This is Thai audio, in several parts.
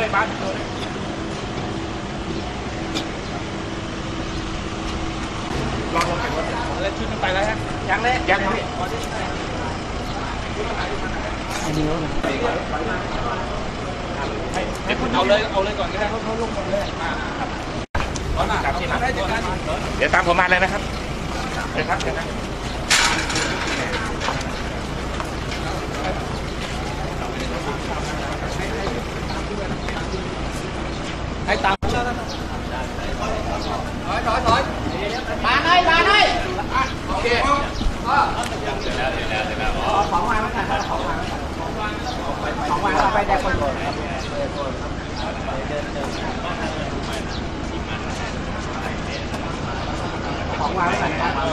เลยบ้านลองเก็บรถแล้วชุดมันไปแล้วฮะยังเลยยังพี่อันนี้ให้คุณเอาเลยก่อนก็ได้เขาลงหมดเลยเดี๋ยวตามผมมาเลยนะครับเดี๋ยวครับให้ตามถอยมาให้โอเคของวางไว้กันของวางเราไปแดกคนของวางไว้กัน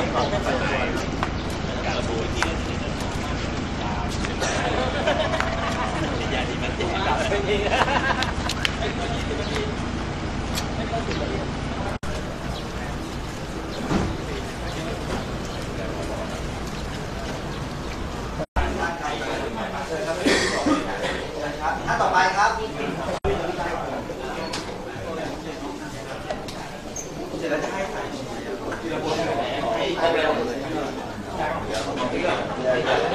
ท่านต่อไปครับเสร็จแล้วจะให้ถ่ายทีละคนให้ครบเลย